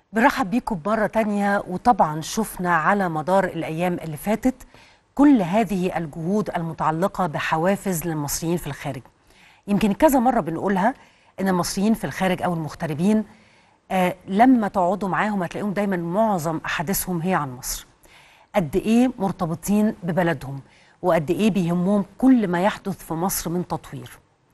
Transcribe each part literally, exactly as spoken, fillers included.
برحب بيكم مرة تانية. وطبعا شفنا على مدار الأيام اللي فاتت كل هذه الجهود المتعلقة بحوافز للمصريين في الخارج. يمكن كذا مرة بنقولها إن المصريين في الخارج أو المغتربين آه لما تقعدوا معاهم هتلاقيهم دايما معظم أحاديثهم هي عن مصر، قد إيه مرتبطين ببلدهم وقد إيه بيهمهم كل ما يحدث في مصر من تطوير.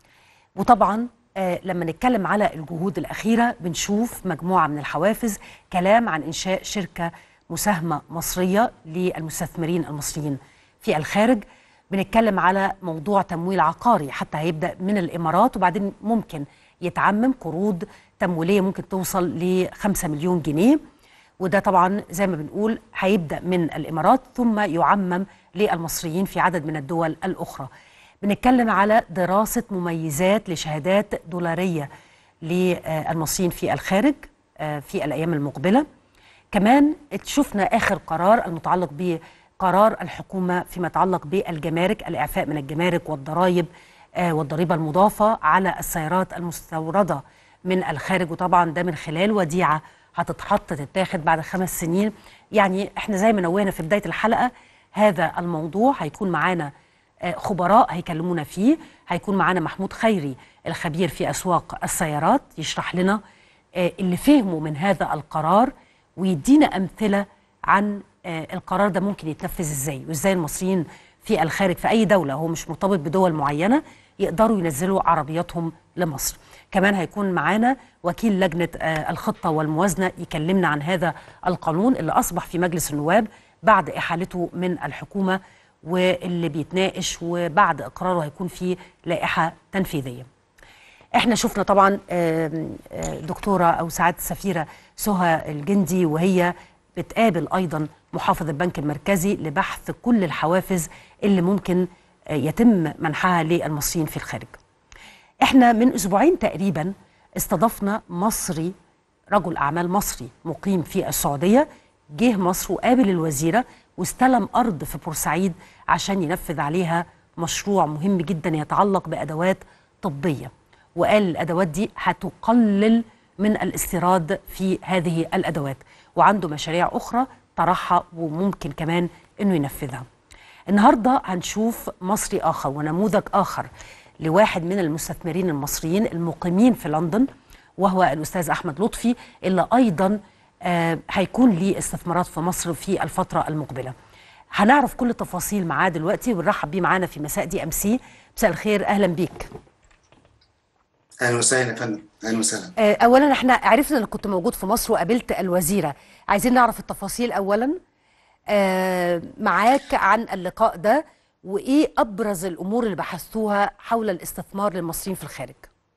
وطبعا آه لما نتكلم على الجهود الأخيرة بنشوف مجموعة من الحوافز، كلام عن إنشاء شركة مساهمة مصرية للمستثمرين المصريين في الخارج. بنتكلم على موضوع تمويل عقاري حتى هيبدأ من الإمارات وبعدين ممكن يتعمم قروض تمويلية ممكن توصل ل خمسة مليون جنيه، وده طبعا زي ما بنقول هيبدأ من الإمارات ثم يعمم للمصريين في عدد من الدول الأخرى. بنتكلم على دراسة مميزات لشهادات دولارية للمصريين في الخارج في الأيام المقبلة. كمان شفنا آخر قرار المتعلق بقرار الحكومة فيما يتعلق بالجمارك، الإعفاء من الجمارك والضرائب والضريبة المضافة على السيارات المستوردة من الخارج، وطبعا ده من خلال وديعة هتتحط تتاخد بعد خمس سنين. يعني احنا زي ما نوهنا في بداية الحلقة هذا الموضوع هيكون معانا خبراء هيكلمونا فيه. هيكون معانا محمود خيري الخبير في أسواق السيارات يشرح لنا اللي فهموا من هذا القرار ويدينا أمثلة عن القرار ده ممكن يتنفذ إزاي، وإزاي المصريين في الخارج في أي دولة هو مش مرتبط بدول معينة يقدروا ينزلوا عربياتهم لمصر. كمان هيكون معانا وكيل لجنة الخطة والموازنة يكلمنا عن هذا القانون اللي أصبح في مجلس النواب بعد إحالته من الحكومة واللي بيتناقش، وبعد إقراره هيكون في لائحة تنفيذية. احنا شفنا طبعا دكتورة أو سعادة السفيرة سهى الجندي وهي بتقابل أيضا محافظ البنك المركزي لبحث كل الحوافز اللي ممكن يتم منحها للمصريين في الخارج. احنا من أسبوعين تقريبا استضفنا مصري، رجل أعمال مصري مقيم في السعودية، جه مصر وقابل الوزيرة واستلم أرض في بورسعيد عشان ينفذ عليها مشروع مهم جدا يتعلق بأدوات طبية، وقال الأدوات دي هتقلل من الاستيراد في هذه الأدوات، وعنده مشاريع أخرى طرحها وممكن كمان أنه ينفذها. النهاردة هنشوف مصري آخر ونموذج آخر لواحد من المستثمرين المصريين المقيمين في لندن، وهو الأستاذ أحمد لطفي اللي أيضا آه هيكون ليه استثمارات في مصر في الفترة المقبلة. هنعرف كل التفاصيل معاه دلوقتي ونرحب بيه معانا في مساء دي أم سي. مساء الخير، أهلا بيك. اهلا وسهلا يا فندم. اهلا وسهلا. آه اولا احنا عرفنا انك كنت موجود في مصر وقابلت الوزيره، عايزين نعرف التفاصيل اولا آه معاك عن اللقاء ده، وايه ابرز الامور اللي بحثتوها حول الاستثمار للمصريين في الخارج.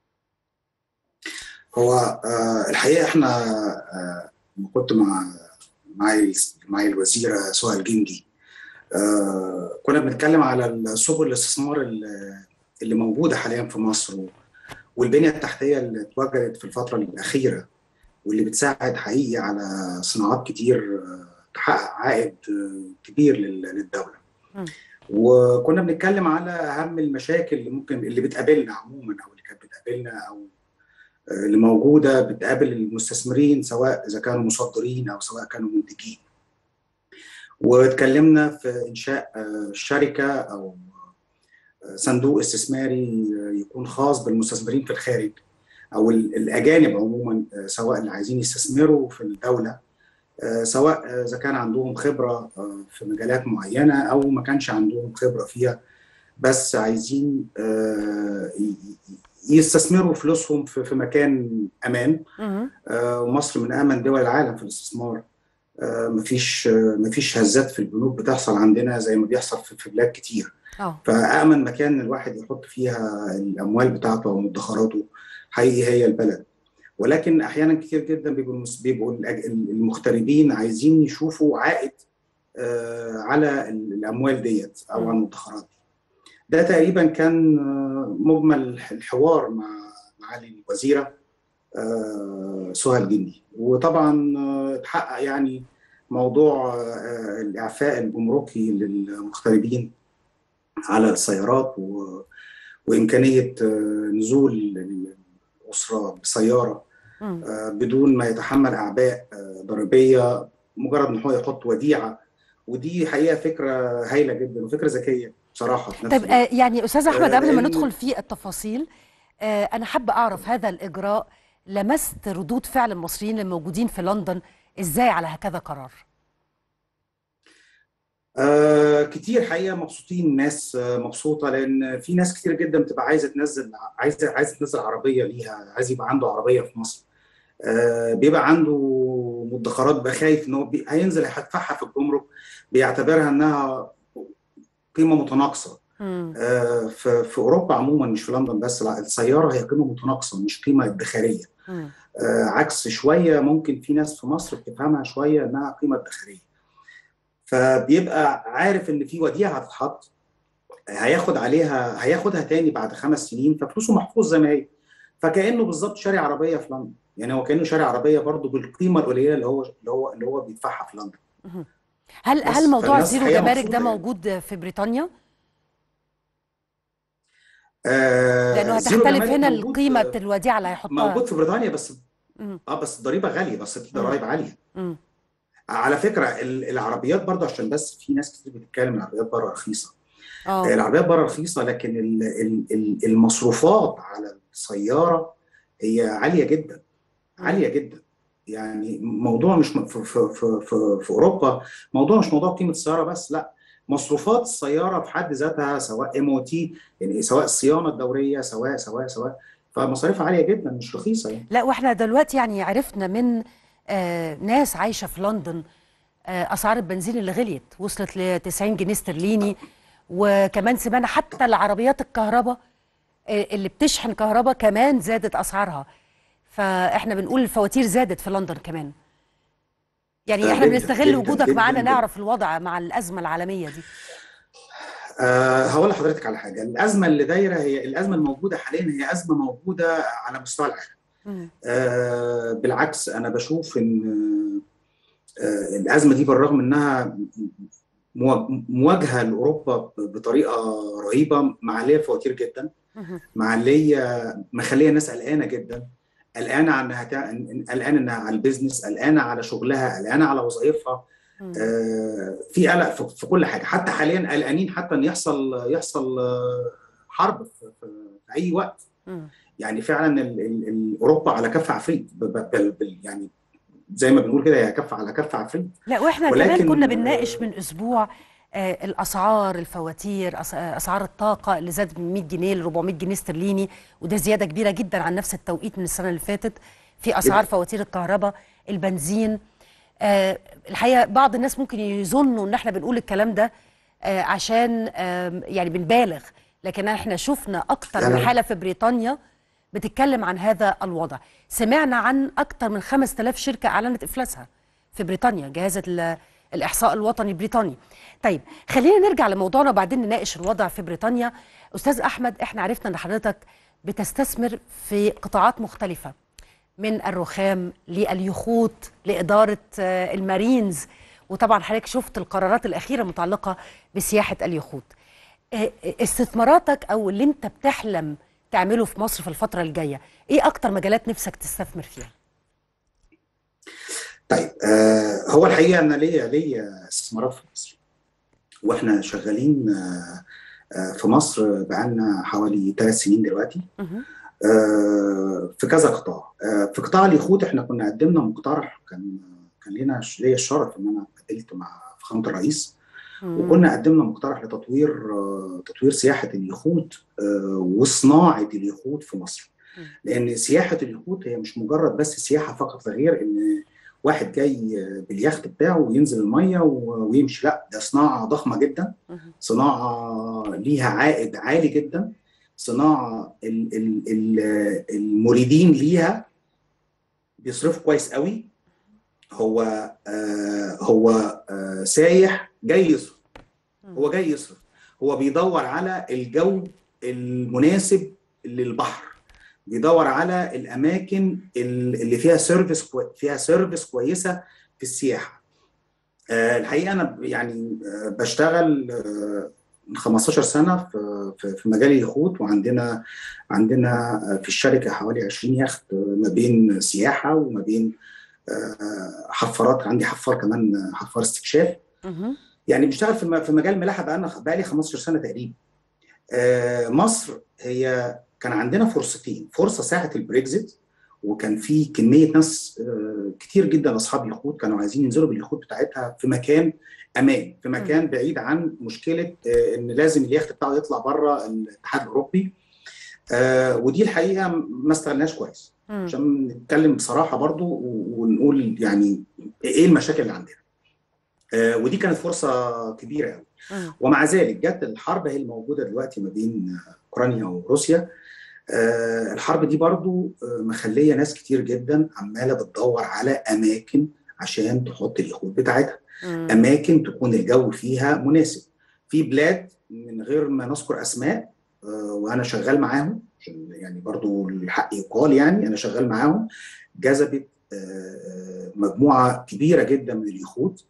هو آه الحقيقه احنا آه كنت مع معي معي الوزيره سهى الجندي، آه كنا بنتكلم على سبل الاستثمار اللي موجوده حاليا في مصر والبنيه التحتيه اللي اتوجدت في الفتره الاخيره واللي بتساعد حقيقي على صناعات كتير تحقق عائد كبير للدوله. م. وكنا بنتكلم على اهم المشاكل اللي ممكن اللي بتقابلنا عموما او اللي كانت بتقابلنا او اللي موجوده بتقابل المستثمرين، سواء اذا كانوا مصدرين او سواء كانوا منتجين. واتكلمنا في انشاء شركه او صندوق استثماري يكون خاص بالمستثمرين في الخارج او الاجانب عموما، سواء اللي عايزين يستثمروا في الدوله، سواء اذا كان عندهم خبره في مجالات معينه او ما كانش عندهم خبره فيها بس عايزين يستثمروا فلوسهم في مكان امان. ومصر من امن دول العالم في الاستثمار، مفيش مفيش هزات في البنوك بتحصل عندنا زي ما بيحصل في بلاد كتير. أوه. فامن مكان الواحد يحط فيها الاموال بتاعته ومدخراته حقيقي هي البلد. ولكن احيانا كتير جدا بيبقوا بيبقوا المغتربين عايزين يشوفوا عائد على الاموال ديت او على المدخرات دي. ده تقريبا كان مجمل الحوار مع معالي الوزيره سهى الجندي. وطبعا اتحقق يعني موضوع الاعفاء الجمركي للمغتربين على السيارات و... وامكانيه نزول الاسره بسياره بدون ما يتحمل اعباء ضريبيه، مجرد ان هو يحط وديعه. ودي حقيقه فكره هايله جدا وفكره ذكيه بصراحه في نفس طيب الوقت. آه، يعني استاذ احمد، آه، قبل ما لان ندخل في التفاصيل، آه، انا حابه اعرف هذا الاجراء، لمست ردود فعل المصريين الموجودين في لندن ازاي على هكذا قرار؟ آه كتير حقيقه مبسوطين، الناس آه مبسوطه، لان في ناس كتير جدا بتبقى عايزه تنزل، عايزه عايزه تنزل عربيه ليها، عايز يبقى عنده عربيه في مصر. آه بيبقى عنده مدخرات، بقى خايف ان هو بي- هينزل هيدفعها في الجمرك، بيعتبرها انها قيمه متناقصه. مم. آه في في اوروبا عموما، مش في لندن بس، لا، السياره هي قيمه متناقصه مش قيمه ادخاريه. مم. آه عكس شويه ممكن في ناس في مصر بتفهمها شويه انها قيمه ادخاريه. فبيبقى عارف ان في وديعه هتتحط، هياخد عليها، هياخدها تاني بعد خمس سنين، ففلوسه محفوظ زي ما هي. فكانه بالظبط شاري عربيه في لندن، يعني هو كانه شاري عربيه برضه بالقيمه القليله اللي هو اللي هو اللي هو بيدفعها في لندن. مم. هل هل بس موضوع فالناس الزيرو حقيقه جمارك ده مبسوطه يعني. موجود في بريطانيا؟ لانه آه زيرو هتختلف جمارك هنا موجود، القيمه الوديعه اللي هيحطها. موجود في بريطانيا، بس مم. اه بس الضريبه غاليه، بس في مم. ضرائب عاليه. مم. على فكره ال- العربيات برضه، عشان بس في ناس كتير بتتكلم العربيات بره رخيصه. اه. العربيات بره رخيصه، لكن ال- ال- ال- المصروفات على السياره هي عاليه جدا، مم. عاليه جدا. يعني موضوع مش م- في في في في, في اوروبا، موضوع مش موضوع قيمه السياره بس، لا، مصروفات السياره في حد ذاتها، سواء ام او تي، يعني سواء الصيانه الدوريه، سواء سواء سواء فمصاريفها عاليه جدا، مش رخيصه يعني. لا، واحنا دلوقتي يعني عرفنا من آه ناس عايشه في لندن، آه اسعار البنزين اللي غليت وصلت ل تسعين جنيه استرليني. وكمان سمعنا حتى العربيات الكهرباء آه اللي بتشحن كهرباء كمان زادت اسعارها. فاحنا بنقول الفواتير زادت في لندن كمان. يعني آه احنا جدا بنستغل جدا وجودك جدا معانا جدا. نعرف الوضع مع الازمه العالميه دي. أه هقول لحضرتك على حاجه. الازمه اللي دايره، هي الازمه الموجوده حاليا، هي ازمه موجوده على مستوى العالم. مم. أه بالعكس، انا بشوف ان أه الازمه دي بالرغم انها موا- مواجهه لاوروبا بطريقه رهيبه، معليه الفواتير جدا، مم. معليه، مخليه الناس قلقانه جدا، قلقانه عن انها تع- قلقانه انها على البيزنس، قلقانه على شغلها، قلقانه على وظائفها. مم. آه، في قلق في في كل حاجه، حتى حاليا قلقانين حتى ان يحصل يحصل آه، حرب في في- في اي وقت. مم. يعني فعلا ال- ال- ال- اوروبا على كف عفريت، ب- ب- بل- بل- يعني زي ما بنقول كده، هي كف على كف عفريت. لا، واحنا كمان كنا ولكن بنناقش آه، من اسبوع آه، الاسعار، الفواتير، أس- آه، اسعار الطاقه اللي زادت من مية جنيه ل اربعمية جنيه استرليني، وده زياده كبيره جدا عن نفس التوقيت من السنه اللي فاتت. في اسعار جدا. فواتير الكهرباء، البنزين. آه، الحقيقه بعض الناس ممكن يظنوا ان احنا بنقول الكلام ده آه، عشان آم، يعني بنبالغ، لكن احنا شفنا اكتر لا من لا لا. حاله في بريطانيا بتتكلم عن هذا الوضع. سمعنا عن اكتر من خمسة آلاف شركه اعلنت افلاسها في بريطانيا، جهاز ال- الإحصاء الوطني البريطاني. طيب خلينا نرجع لموضوعنا وبعدين نناقش الوضع في بريطانيا. أستاذ أحمد، احنا عرفنا أن حضرتك بتستثمر في قطاعات مختلفة، من الرخام لليخوت لإدارة آه، المارينز، وطبعا حضرتك شفت القرارات الأخيرة المتعلقة بسياحة اليخوت. آه، استثماراتك أو اللي أنت بتحلم تعمله في مصر في الفترة الجاية، إيه أكتر مجالات نفسك تستثمر فيها؟ طيب، آه هو الحقيقه انا ليا ليا استثمارات في مصر، واحنا شغالين آه آه في مصر بقالنا حوالي ثلاث سنين دلوقتي. مهم. آه في كذا قطاع. آه في قطاع اليخوت احنا كنا قدمنا مقترح، كان كان لينا ليا الشرف ان انا قابلت مع فخامه الرئيس، مم. وكنا قدمنا مقترح لتطوير آه تطوير سياحه اليخوت آه وصناعه اليخوت في مصر. مم. لان سياحه اليخوت هي مش مجرد بس سياحه فقط، غير ان واحد جاي باليخت بتاعه وينزل الميه ويمشي، لا، ده صناعه ضخمه جدا، مهم. صناعه ليها عائد عالي جدا، صناعه ال- ال- ال- المريدين ليها بيصرفوا كويس قوي. هو آه هو آه سايح جاي يصرف، هو جاي يصرف، هو بيدور على الجو المناسب للبحر، بيدور على الاماكن اللي فيها سيرفيس كوي... فيها سيرفيس كويسه في السياحه. أه الحقيقه انا يعني أه بشتغل أه من خمستاشر سنه في في في مجال اليخوت، وعندنا عندنا في الشركه حوالي عشرين يخت، ما بين سياحه وما بين حفارات، عندي حفار كمان، حفار استكشاف. يعني بشتغل في في مجال الملاحه بقى بقى لي خمستاشر سنه تقريبا. مصر هي كان عندنا فرصتين، فرصه ساعه البريكزيت، وكان في كميه ناس كتير جدا اصحاب يخوت كانوا عايزين ينزلوا باليخوت بتاعتها في مكان امان، في مكان بعيد عن مشكله ان لازم اليخت بتاعه يطلع بره الاتحاد الاوروبي. ودي الحقيقه ما استغلناش كويس، عشان نتكلم بصراحه برضو ونقول يعني ايه المشاكل اللي عندنا. ودي كانت فرصه كبيره قوي. ومع ذلك جت الحرب هي الموجوده دلوقتي ما بين اوكرانيا وروسيا. الحرب دي برضو مخليه ناس كتير جدا عماله بتدور على اماكن عشان تحط اليخوت بتاعتها، اماكن تكون الجو فيها مناسب. في بلاد من غير ما نذكر اسماء وانا شغال معاهم، يعني برضو الحق يقال، يعني انا شغال معاهم، جذبت مجموعه كبيره جدا من اليخوت.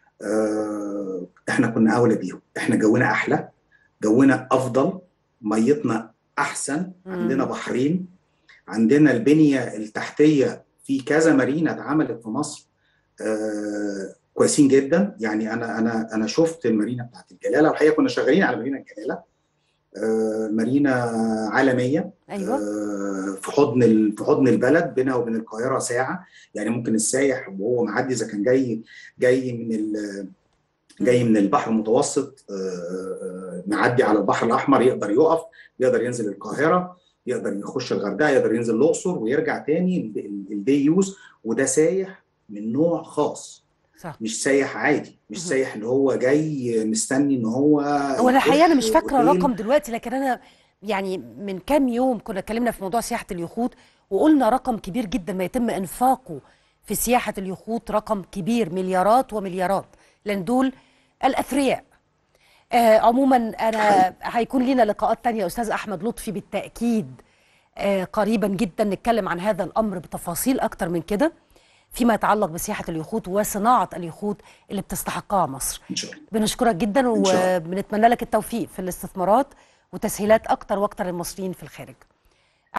احنا كنا اولى بيهم، احنا جونا احلى، جونا افضل، ميتنا احسن، عندنا بحرين، عندنا البنيه التحتيه في كذا مارينا اتعملت في مصر كويسين جدا. يعني انا انا انا شفت المارينا بتاعت الجلاله، والحقيقه كنا شغالين على مارينا الجلاله، مارينا عالميه. أيوة. في حضن في حضن البلد، بينها وبين القاهره ساعه، يعني ممكن السايح وهو معدي اذا كان جاي جاي من جاي من البحر المتوسط معدي على البحر الاحمر، يقدر يقف، يقدر ينزل القاهره، يقدر يخش الغردقه، يقدر ينزل الاقصر ويرجع تاني الدي يوز. وده سايح من نوع خاص، صح. مش سايح عادي، مش مه. سايح اللي هو جاي مستني ان هو هو الحقيقه انا مش فاكره الرقم دلوقتي، لكن انا يعني من كام يوم كنا اتكلمنا في موضوع سياحه اليخوت وقلنا رقم كبير جدا ما يتم انفاقه في سياحه اليخوت، رقم كبير، مليارات ومليارات، لان دول الاثرياء. آه عموما انا هيكون لنا لقاءات تانية استاذ احمد لطفي بالتاكيد آه قريبا جدا نتكلم عن هذا الامر بتفاصيل اكتر من كده فيما يتعلق بسياحه اليخوت وصناعه اليخوت اللي بتستحقها مصر. إن شاء الله. بنشكرك جدا وبنتمنى لك التوفيق في الاستثمارات وتسهيلات اكتر واكتر للمصريين في الخارج.